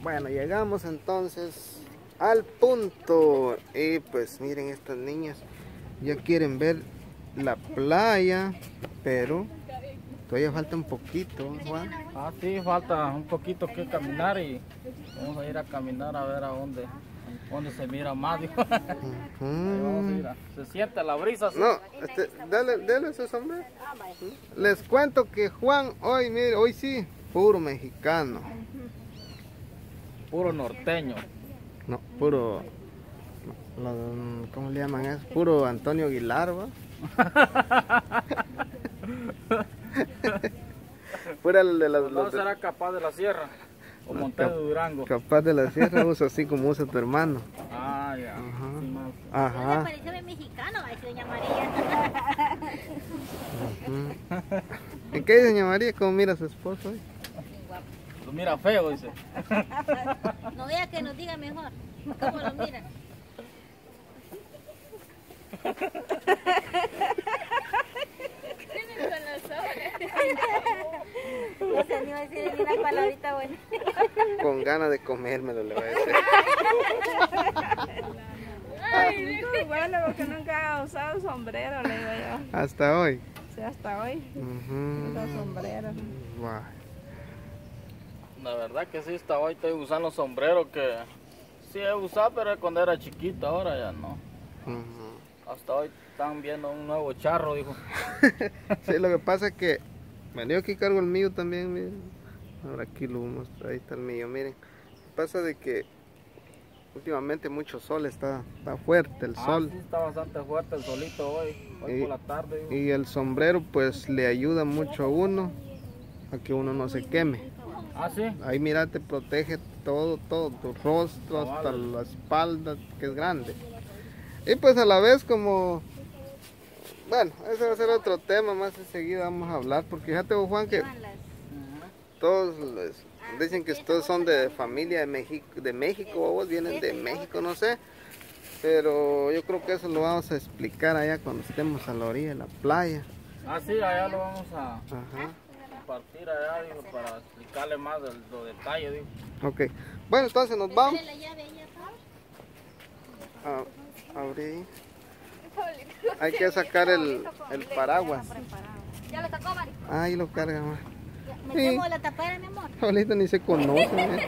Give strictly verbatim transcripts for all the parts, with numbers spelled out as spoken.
Bueno, llegamos entonces al punto. Y pues miren, estas niñas ya quieren ver la playa, pero todavía falta un poquito, Juan. Ah, sí, falta un poquito que caminar y vamos a ir a caminar a ver a dónde, dónde se mira más. Dijo. Uh-huh. Ahí vamos a ir a- se siente la brisa. ¿Sí? No, este, dale, dale ese sombrero. Les cuento que Juan hoy, mire, hoy sí, puro mexicano. Puro norteño. No, puro, no, lo- ¿cómo le llaman eso? Puro Antonio Aguilar, ¿va? Pura el de las... No los de- será capaz de la sierra o Monte de Durango. capaz de la sierra, usa así como usa tu hermano. Ah, ya. Ajá. Sí, más. Ajá. Parece bien mexicano, va a decir doña María. Ujú. ¿Y qué dice doña María? ¿Cómo mira a su esposo hoy? Lo mira feo, dice. No vea que nos diga mejor. ¿Cómo lo mira? No sé ni va a decir ni una palabrita buena. Con ganas de comérmelo, le voy a decir. Ay, digo, bueno, porque nunca he usado sombrero, le digo yo. Hasta hoy. Sí, hasta hoy. Ujú. Uso sombrero. Guau. La verdad que sí, hasta hoy estoy usando sombreros que sí he usado, pero cuando era chiquito, ahora ya no. Ujú. Hasta hoy están viendo un nuevo charro, dijo. Sí, lo que pasa es que bueno, yo aquí cargo el mío también, miren. Ahora aquí lo vamos, ahí está el mío, miren. Lo que pasa de que últimamente mucho sol, está, está fuerte el Ah, sol. sí, está bastante fuerte el solito hoy, hoy Y- por la tarde. Dijo. Y el sombrero pues le ayuda mucho a uno a que uno no se queme. Ah, sí. Ahí mira, te protege todo, todo, tu rostro, hasta Cabal. la espalda, que es grande. Y pues a la vez como, bueno, ese va a ser otro tema, más enseguida vamos a hablar, porque fíjate vos, Juan, que Van las- todos les- dicen que todos son de familia de México, de México, o vos vienen de México, no sé. Pero yo creo que eso lo vamos a explicar allá cuando estemos a la orilla de la playa. Ah, sí, allá lo vamos a Ajá. compartir allá, dijo, para explicarle más de los detalles, dijo. Ok. Bueno, entonces nos vamos. Dale la llave ahí atrás. A, abrir. Hay que sacar el, el paraguas. Ya lo sacó, Mari. Ahí lo carga, ma. Metemos la tapadera, mi amor. Ahorita ni se conocen, ¿eh?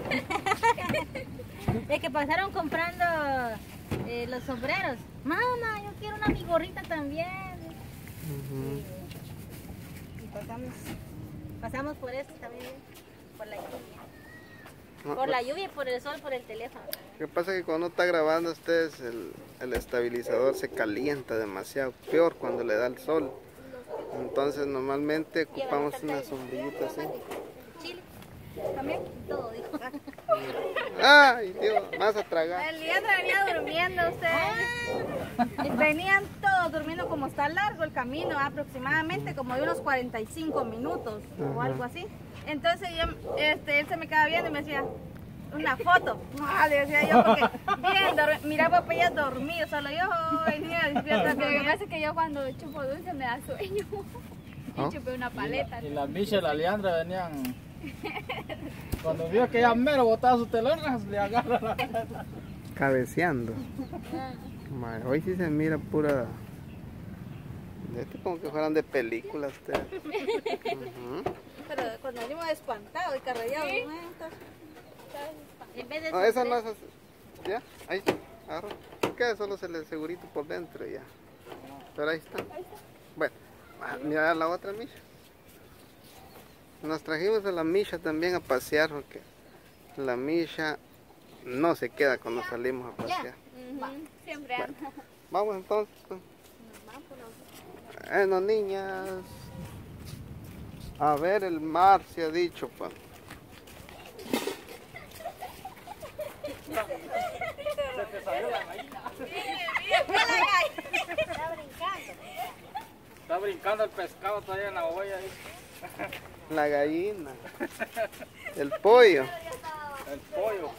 Es que pasaron comprando eh, los sombreros. Mamá, yo quiero una mi gorrita también. Ujú. Y pasamos, pasamos por esto también, por la lluvia. No, Por la lluvia y por el sol, por el teléfono. Lo que pasa es que cuando está grabando ustedes, el, el estabilizador se calienta demasiado, peor cuando le da el sol. Entonces normalmente ocupamos una sombrillita así. Chile. También todo, dijo. ¡Ay, Dios! Más a tragar. El día venía durmiendo ustedes. Venían todos durmiendo como está largo el camino, aproximadamente como de unos cuarenta y cinco minutos o algo así. Entonces yo, este, él se me quedaba viendo y me decía, una foto. Ah, le decía yo, porque bien, dor- miraba para ella dormido, solo yo, ay, niña, despierta. Lo que pasa es que yo cuando chupo dulce me da sueño. ¿No? Y chupé una paleta. Y la Micha y la Leandra venían. Cuando vio que ya mero botaba su teléfono, le agarra la cabeza. Cabeceando. Ma, hoy sí se mira pura... De esto como que fueran de películas ustedes. Ujú. Pero cuando venimos espantados y carrellados, ¿no? En vez de No, esa sombrero- no es así. ¿Ya? Ahí está. Agarra. Queda solo se le segurito por dentro y ya. Pero ahí está. Bueno, ah, mira la otra Misha. Nos trajimos a la Misha también a pasear porque la Misha no se queda cuando salimos a pasear. Siempre anda. Vamos entonces. Pues. Bueno, niñas. A ver, el mar se ha dicho, pues. Está brincando el pescado todavía en la olla ahí. La gallina. El pollo. El pollo.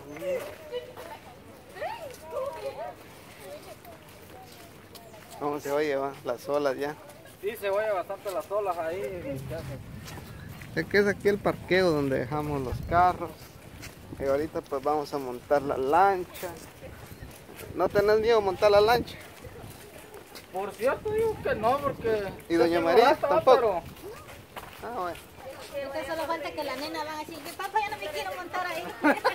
¿Cómo se oye, va? Las olas ya. Sí, se oye bastante las olas ahí. Es que es aquí el parqueo donde dejamos los carros. Y ahorita pues vamos a montar la lancha. ¿No tenés miedo a montar la lancha? Por cierto digo que no, porque... ¿Y doña yo María? tengo Tampoco. pero- Ah, bueno. Entonces solo falta que la nena va a decir, papá, ya no me quiero montar ahí.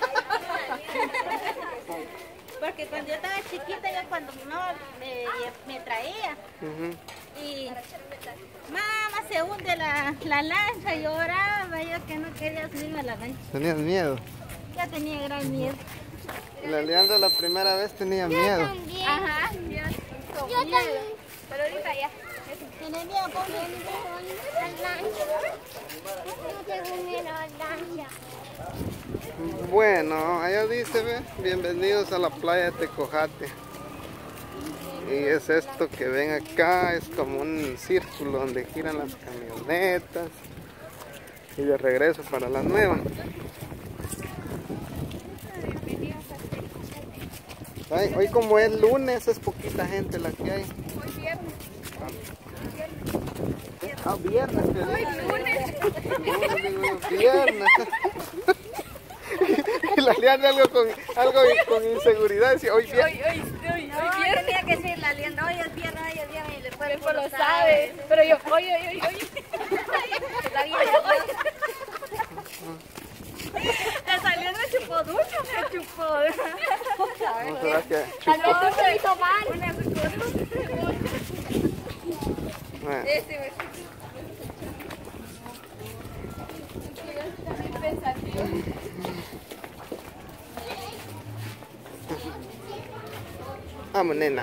Porque cuando yo estaba chiquita, yo cuando mi mamá me, me traía, Ujú. y mamá se hunde la, la lancha, y lloraba yo que no quería subirme a la lancha. ¿Tenías miedo? Ya tenía gran miedo. Y la Leandra la primera vez tenía miedo. Ajá, yo, yo miedo. Pero ahorita ya. ¿Tienes miedo, Pablo? Bueno, allá dice, ve, bienvenidos a la playa de Tecojate. Y es esto que ven acá, es como un círculo donde giran las camionetas. Y de regreso para la nueva. Ay, hoy como es lunes, es poquita gente la que hay. Hoy viernes. Ah, viernes. que Hoy dice. lunes. Lunes, digo, viernes. Y la Leandra algo con, algo con inseguridad, decía, hoy Hoy, viernes. hoy, hoy, hoy No, viernes. tenía que decir la Leandra, hoy es viernes, hoy es viernes, y el cuerpo Pues lo sabe. Pero yo, oye, oye, oye, oye. Está bien, te salió una chupoducha, me chupó. ¿No será que Al chupó? menos se hizo mal. Bueno, vamos, nena.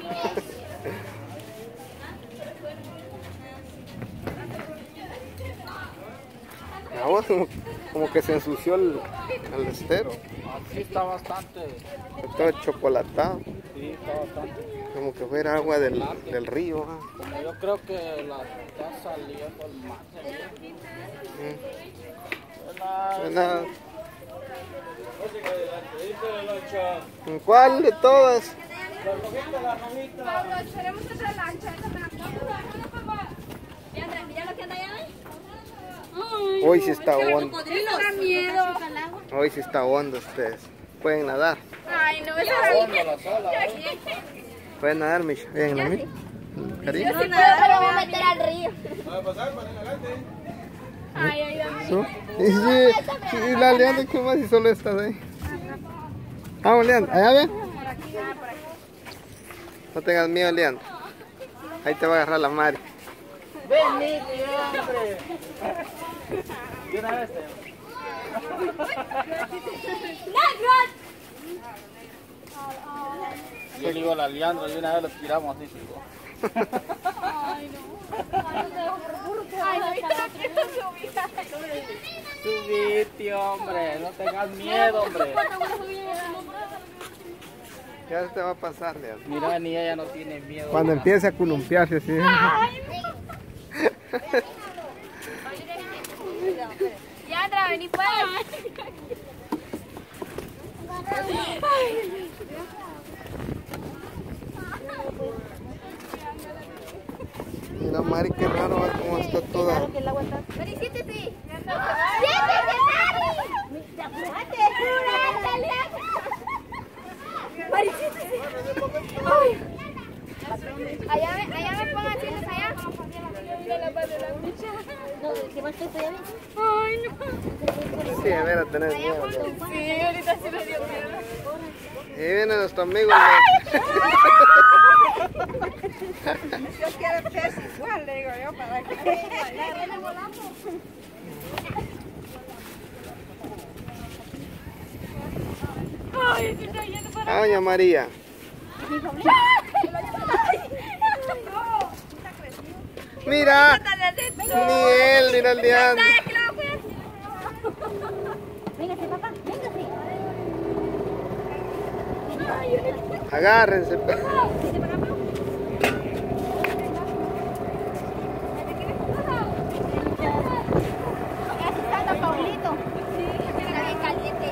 La voz como, como que se ensució el, el estero. Aquí está bastante, Todo chocolatado. sí, está bastante. Como que fuera agua del, del río. ah. Como yo creo que la está saliendo el mar. Mm. La- Pues nada. ¿En cuál de todas? Pablo, esperemos otra lancha. Mira, mira lo que anda allá. Hoy sí está hondo. Eso da miedo. Hoy sí está hondo ustedes. Pueden nadar. Ay, no, eso Hondo la sola, ¿eh? Pueden nadar, Misha. Bien, ¿no? Mi? Cariño. sí puedo, pero me voy a meter al río. Ay, ay, ay. ¿Tú? Y, sí, y la Leandra, ¿qué más? Si solo estás ahí. Vamos, Leandra. Allá ven. No tengas miedo, Leandra. Ahí te va a agarrar la Mari. Venite, hombre. ¿De una vez te? Yo le digo a la Leandra y una vez lo tiramos así. Digo. Ay, no, ahorita no quiero subir. Subite, hombre. No tengas miedo, hombre. Ya se te va a pasar, Leandra. Mira, ni ella no tiene miedo. Cuando empiece a columpiarse así. Yandra, vení pues. Mira, Mari, qué raro va cómo está toda. Mari, siéntete. Siéntete, Mari. Mari, siéntete. Ay. Allá, me- allá me pongan sientes allá. No, ¿qué más te estoy viendo? Ay, no. Sí, de veras tenés miedo. Leandra. Sí, ahorita sí me dio miedo. Ahí viene nuestro amigo. Yo quiero pez igual, le digo yo, para que Ay, se está yendo para... Ah, doña María. Mira, ni él, mira el Leandra. Véngase, papá, véngase. Agárrense. Está Paulito. Sí, está bien caliente.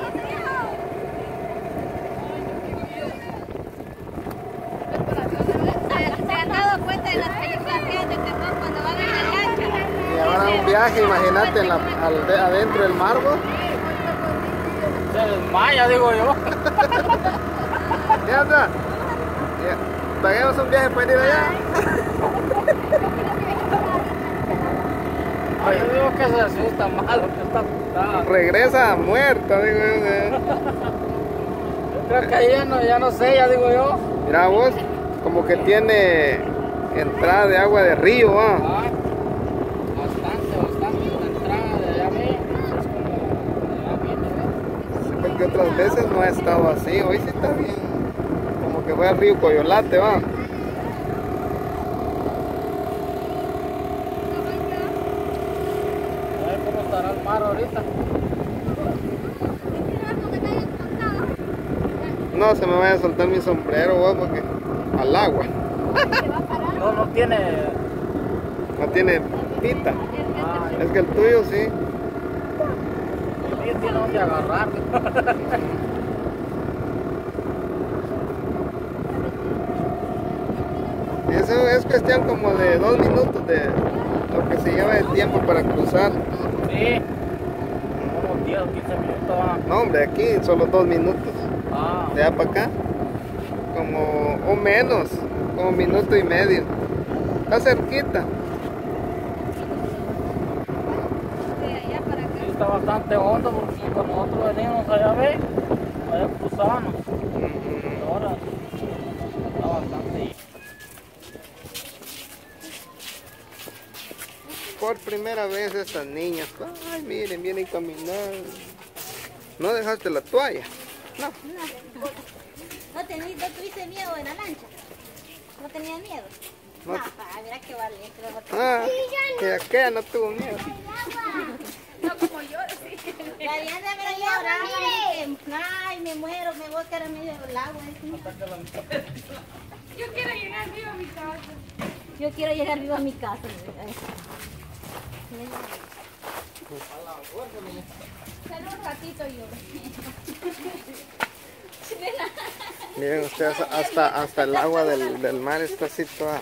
se han dado cuenta de las películas que hay de terror cuando van en la lancha. Y ahora un viaje, imagínate, en la- al- de- adentro del mar, vos. Sí, desmaya, digo yo. ¿Qué onda? Ya, paguemos un viaje para ir allá. Ay, yo digo que se asusta malo, que está asustada. Regresa muerta, digo yo. eh. Yo creo que ahí ya no, ya no sé, ya digo yo. Mira vos, como que tiene entrada de agua de río, ¿ah? Ah, bastante, bastante la entrada de allá ve. Es como de allá viene, ¿ve? Sí, porque otras veces no ha estado así. Hoy sí está bien. Como que fue al río Coyolate, ¿va? A ver cómo estará el mar ahorita. No se me vaya a soltar mi sombrero, vos, porque al agua. No, no tiene. No tiene pita. Ah, Es que el tuyo sí. el mío tiene donde agarrar. Eso es cuestión como de dos minutos de lo que se lleva de tiempo para cruzar. Sí. Como diez o quince minutos va. No, hombre, aquí solo dos minutos. Ah, De allá para acá. Como, o menos, como minuto y medio. Está cerquita. De allá para acá. sí, está bastante hondo porque cuando nosotros venimos allá ve, allá cruzamos. Ahora está bastante. Por primera vez estas niñas. Ay, miren, vienen caminando. ¿No dejaste la toalla? No. ¿No, tení- ¿No tuviste miedo en la lancha? ¿No tenías miedo? No. No, pa, mira qué valiente. Ah, que aquella no tuvo miedo. No como yo, sí. La Diana me lloraba. Dije, ay, me muero, me voy a quedar en medio del agua. Yo quiero llegar vivo a mi casa. Yo quiero llegar vivo a mi casa. Solo un ratito yo. Miren ustedes, hasta, hasta el agua del, del mar está así toda.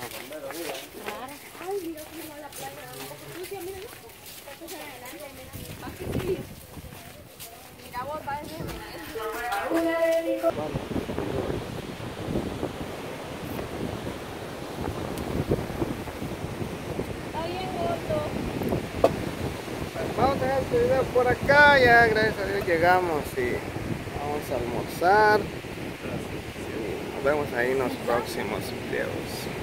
Mira vos, padre. Está bien gordo. Vamos a dejar este video por acá, ya gracias a Dios llegamos y vamos a almorzar. Y nos vemos ahí en los próximos videos.